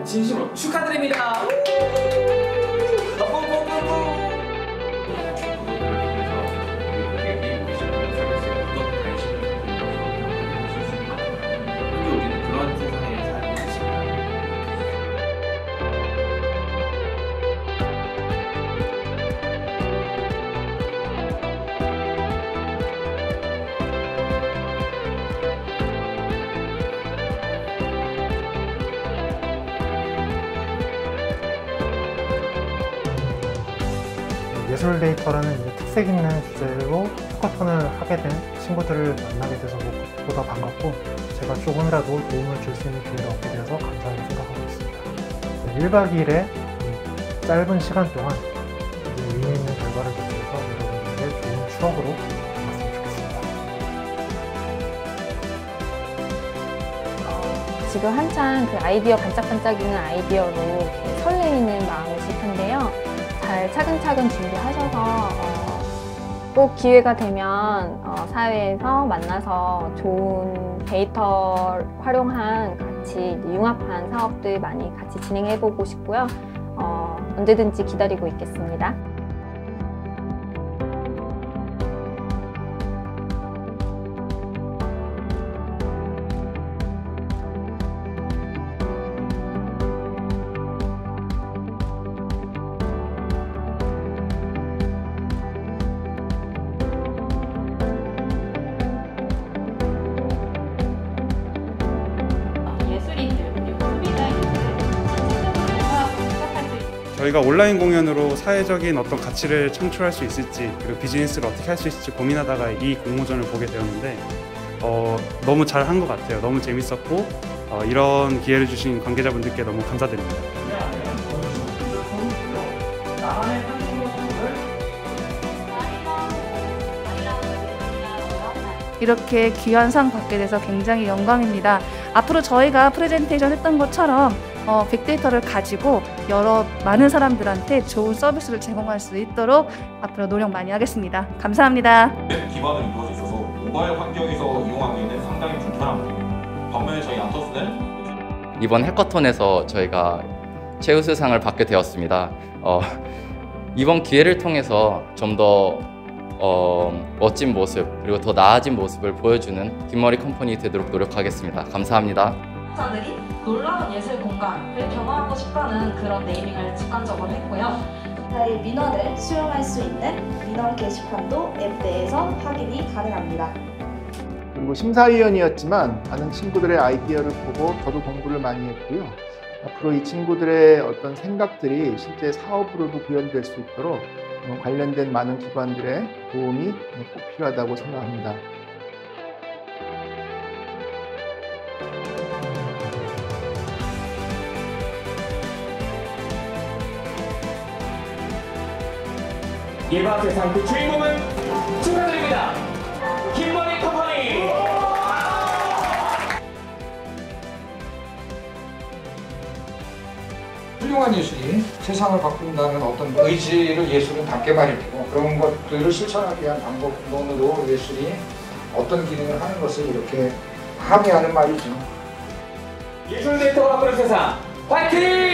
진심으로 축하드립니다. 예술 데이터라는 특색 있는 주제로 해커톤을 하게 된 친구들을 만나게 돼서 무엇보다 반갑고, 제가 조금이라도 도움을 줄 수 있는 기회를 얻게 되어서 감사하게 생각하고 있습니다. 1박 2일의 짧은 시간 동안 의미 있는 결과를 거쳐서 여러분들에게 좋은 추억으로 남았으면 좋겠습니다. 지금 한창 그 아이디어 반짝반짝이는 아이디어로 설레이는 마음이실 텐데요. 잘 차근차근 준비하셔서 꼭 기회가 되면 사회에서 만나서 좋은 데이터 활용한 같이 융합한 사업들 많이 같이 진행해보고 싶고요. 언제든지 기다리고 있겠습니다. 저희가 온라인 공연으로 사회적인 어떤 가치를 창출할 수 있을지, 그리고 비즈니스를 어떻게 할 수 있을지 고민하다가 이 공모전을 보게 되었는데 너무 잘한 것 같아요. 너무 재밌었고 이런 기회를 주신 관계자분들께 너무 감사드립니다. 이렇게 귀한 상 받게 돼서 굉장히 영광입니다. 앞으로 저희가 프레젠테이션 했던 것처럼 빅데이터를 가지고 많은 사람들한테 좋은 서비스를 제공할 수 있도록 앞으로 노력 많이 하겠습니다. 감사합니다. 기반으로 이루어져 있어서 모바일 환경에서 이용하기에는 상당히 불편합니다. 반면에 저희 아토스는 이번 해커톤에서 저희가 최우수상을 받게 되었습니다. 이번 기회를 통해서 좀 더 멋진 모습, 그리고 더 나아진 모습을 보여주는 긴 머리 컴퍼니 되도록 노력하겠습니다. 감사합니다. 사들이 놀라운 예술 공간을 경험하고 싶다는 그런 네이밍을 직관적으로 했고요. 저희 민원을 수용할 수 있는 민원 게시판도 앱 내에서 확인이 가능합니다. 그리고 심사위원이었지만 많은 친구들의 아이디어를 보고 저도 공부를 많이 했고요. 앞으로 이 친구들의 어떤 생각들이 실제 사업으로도 구현될 수 있도록 관련된 많은 기관들의 도움이 꼭 필요하다고 생각합니다. 이번 세상 그 주인공은 축하드립니다. 긴머리 컴퍼니. 훌륭한 예술이 세상을 바꾼다는 어떤 의지를 예술은 담게 마련이고, 그런 것들을 실천하기 위한 방법론으로 예술이 어떤 기능을 하는 것을 이렇게 함의하는 말이죠. 예술 데이터가 바꾸는 세상, 화이팅!